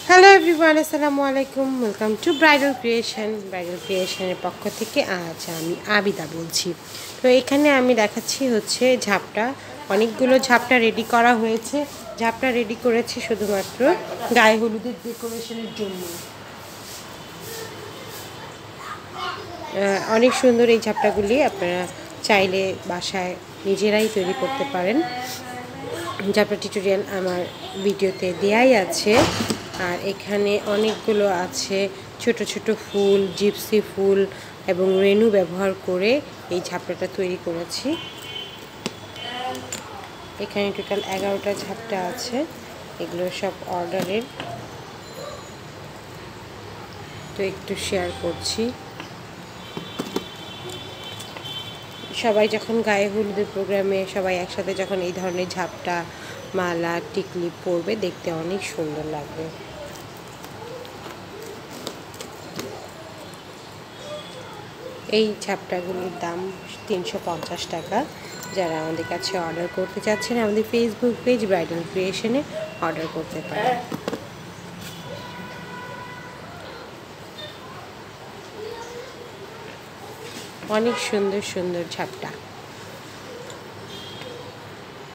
Hello everyone, আসসালামু আলাইকুম। Welcome to bridal ক্রিয়েশনের পক্ষ থেকে আজ আমি আবিদা বলছি। তো এখানে আমি দেখাচ্ছি হচ্ছে ঝাপটা। অনেকগুলো ঝাপটা রেডি করা হয়েছে। ঝাপটা রেডি করেছি শুধুমাত্র গায়ে হলুদের ডেকোরেশনের জন্য। অনেক সুন্দর এই ঝাপটাগুলি, আপনারা চাইলে বাসায় নিজেরাই তৈরি করতে পারেন। ঝাপটা টিউটোরিয়াল আমার ভিডিওতে দেয়াই আছে। আর এখানে অনেকগুলো আছে ছোট ছোট ফুল, জিপসি ফুল এবং রেনু ব্যবহার করে এই ঝাপটাটা তৈরি করেছি। এখানে টোটাল 11টা ঝাপটা আছে, এগুলো সব অর্ডারের। তো একটু শেয়ার করছি। সবাই যখন গায়ে হলুদের প্রোগ্রামে সবাই একসাথে যখন এই ধরনের ঝাপটা, মালা, টিকলি পরবে, দেখতে অনেক সুন্দর লাগবে। এই ঝাপটাগুলির দাম 350 টাকা। যারা আমাদের কাছে অর্ডার করতে চাচ্ছেন আমাদের ফেসবুক পেজ ব্রাইডাল ক্রিয়েশনে অর্ডার করতে পারেন। অনেক সুন্দর সুন্দর ঝাপটা।